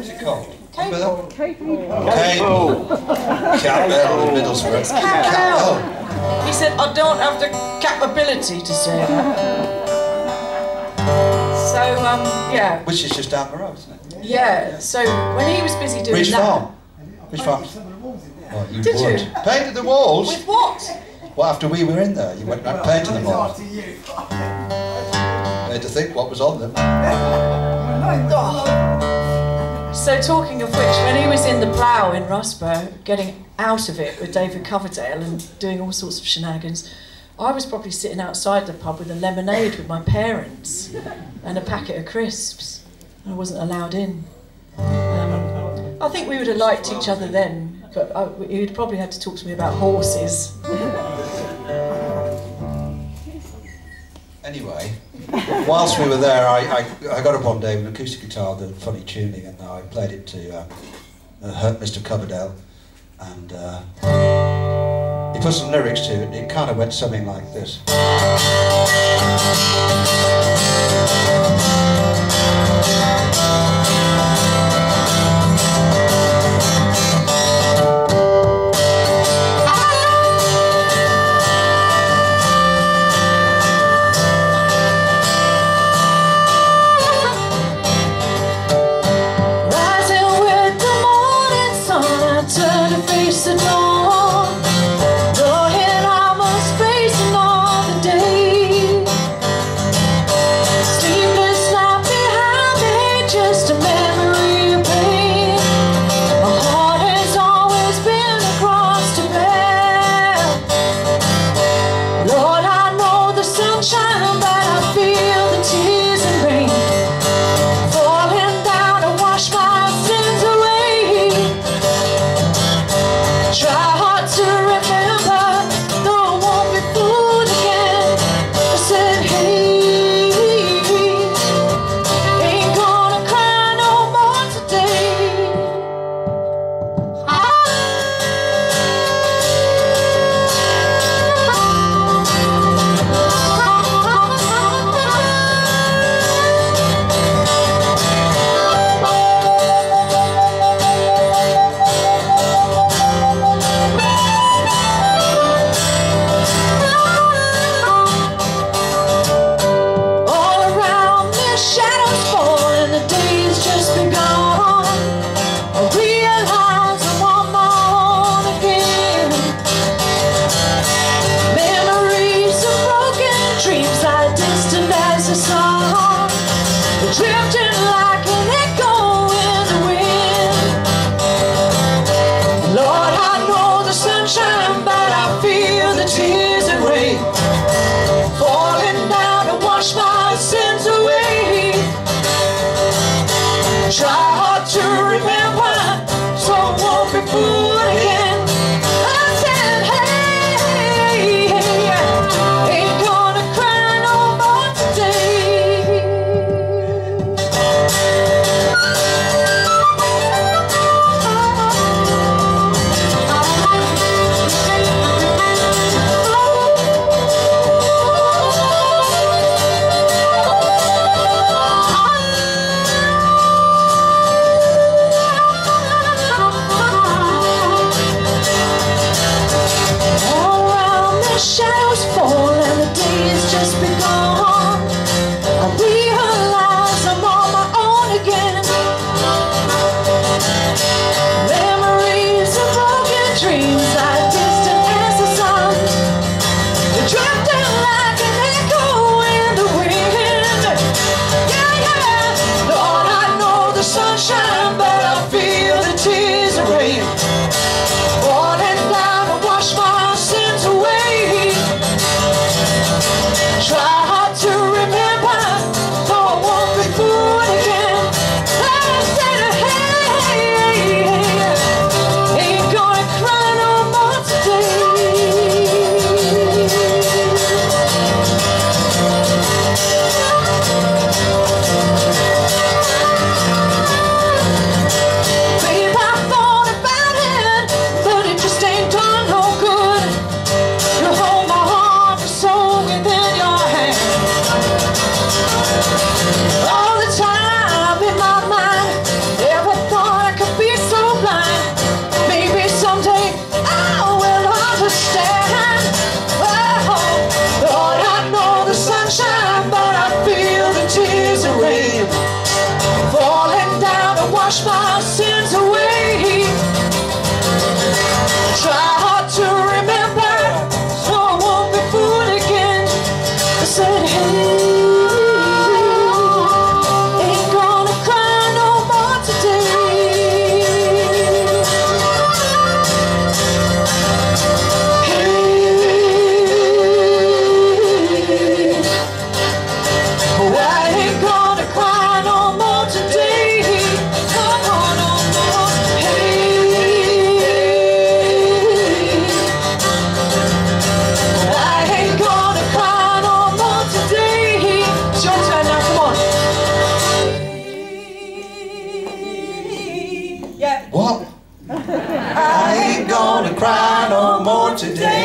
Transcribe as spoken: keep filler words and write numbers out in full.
What's it called? Cable. Cable. Cable. Campbell in Middlesbrough. Campbell. He said, I don't have the capability to say that. So, um, yeah. Which is just down the road, isn't it? Yeah, so when he was busy doing Which that... farm? Which farm? Oh, you Did would. you? Painted the walls? With what? Well, after we were in there, you went and painted them all. I had to think what was on them. Oh. So talking of which, when he was in the Plough in Rossborough, getting out of it with David Coverdale and doing all sorts of shenanigans, I was probably sitting outside the pub with a lemonade with my parents and a packet of crisps. I wasn't allowed in. Um, I think we would have liked each other then, but I, you'd probably had to talk to me about horses. Anyway, whilst we were there, I, I, I got up one day with an acoustic guitar, the funny tuning, and I played it to uh, uh, Mister Coverdale, and uh, he put some lyrics to it, and it kind of went something like this. wash my sins away. Try hard to remember, so I won't be fooled again. I said, hey, ain't gonna cry no more today. What? I ain't gonna cry no more today.